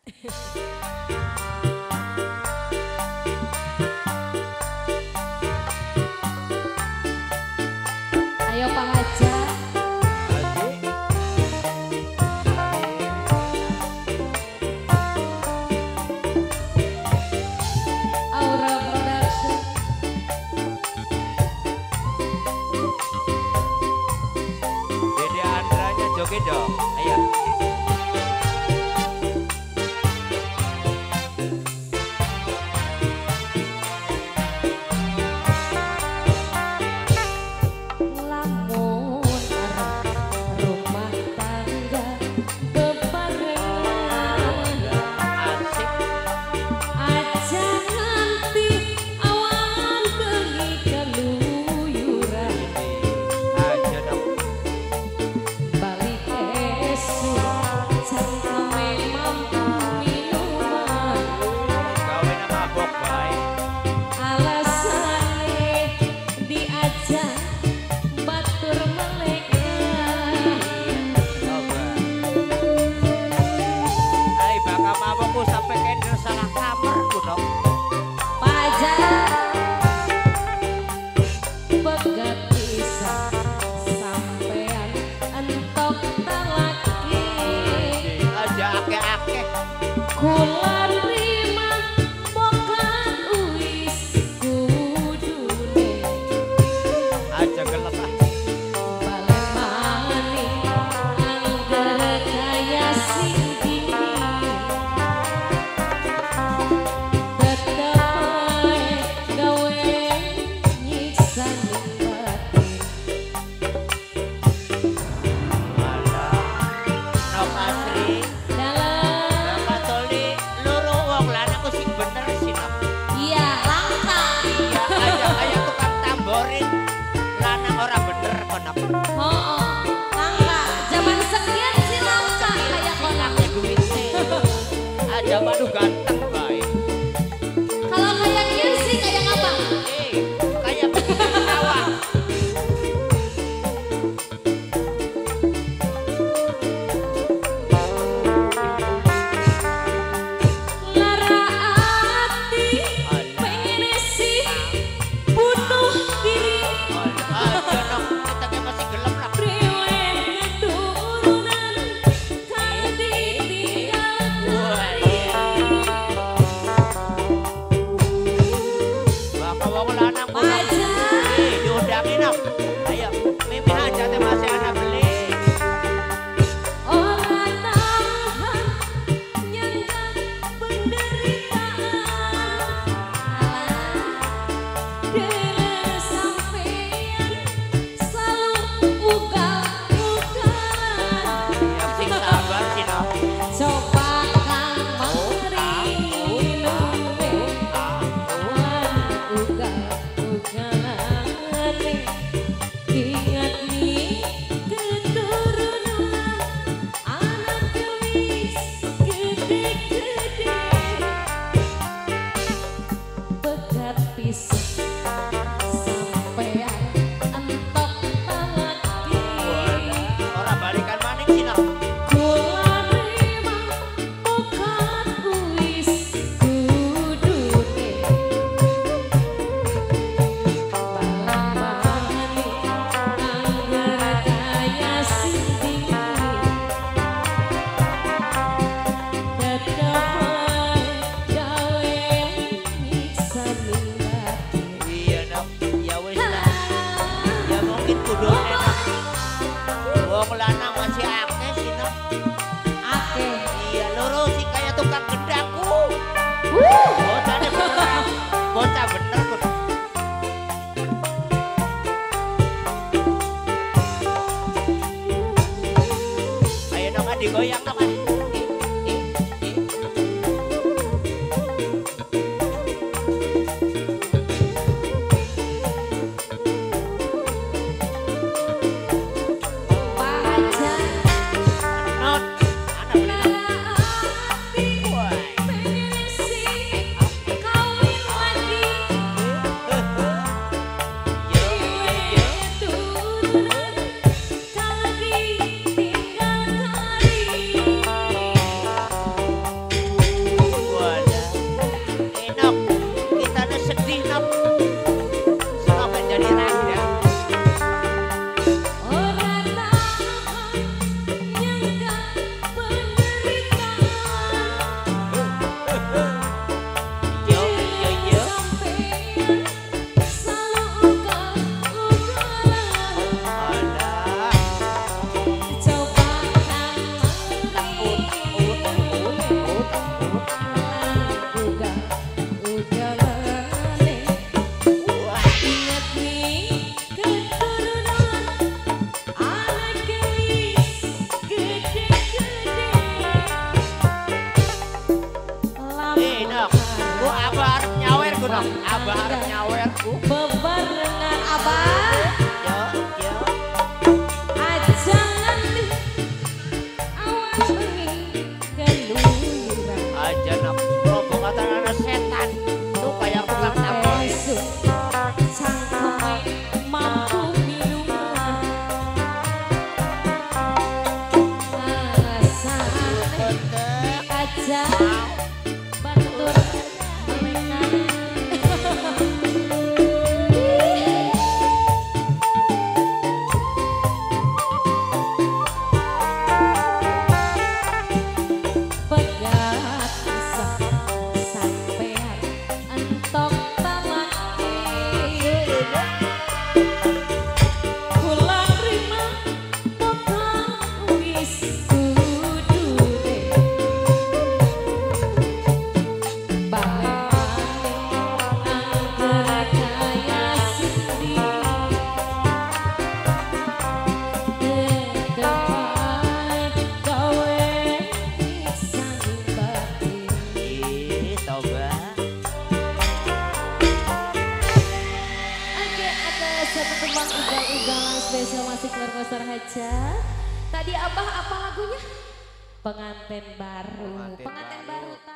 Ayo Pak Haja. Aura Production. Dede Andranya joget dong. Ayo. Lamun arep rumah tangga bebarengan, Asik. aja nganti awan bengi keluyuran. Aja dong. Balik esuk cangkeme mampu minuman, Gawe nama mabok bae. alasane diajak batur melekan. Coba. Hai bakal mabokku sampai kendel salah kamar ku dong. Pajar pegat pisah sampean entok talaki, Aja akeh-akeh. kula rima bokan uwis kudune. Aja gelap ah. Balen maning angger kaya sing tetep ae gawe nyiksa batin. Alah. Nok asri. Dalam Bapak Toli loro wong lanang ku sing bener sih Nok. iya langka. Iya aja kayak tukang tamborin. Lanang ora bener kok Nok. Oh, langka. Zaman sekian sih langka kayak konak. Akeh duwite. Aja madu ganteng bae. Kalau kayak gini sih kayak apa? Kayak begini sawah. Lara hati pengen sih bunuh diri. Aja Nok, kita masih gelap lah. Priwen keturunan kan ditinggal. Wah iya. Bakal wong lanang ku. Aja Diundangin Nok. Ayo, mimi aja teh masih anak beli. orang tahan nyangka penderitaan. Dengan sampean selalu ugal-ugalan. Yang sing sabar sih Nok. Coba kang mari luwe ugal-ugalane. Ingat nih keturunan anak wis gede-gede. Pegat pisah sampean entok talaki. Orang balikan maning sih Nok. Kula rima bukan uwis kudune. Balang maning angger kaya sinding. Tetep ae gawe nyiksa ning batin. Iya Nok, ya wis lah. Ya mungkin kudu enak. Wong lanang masih akeh sih Nok. Akeh. Iya loro sih kayak tukang gedaku. Wuh. Bocahnya bener. Bocah bener kok. Ayo Nok digoyang Nok. Pajar Not, anak beli. lara hati Wah. Sok abah arep nyawerku. Bebarengan abah. Yo, yo. Aja nganti awas bengi keluyuran. Aja nak rombongan anak setan. Tuh kayak tukang tambal. Esuk cangkeme mampu minuman. Alasane aja batur menengan. Pegat pisah sampean entok tamake. Kula rima popang wis kudune. Balekane angger kaya sendiri. Tetepan gawe pisang batin. Ih, toba. Oke, ada satu teman ugal-ugalan spesial masih keluarga Sarhaja. Tadi Abah apa lagunya? Pengantin baru. Pengantin Pengantin baru. baru.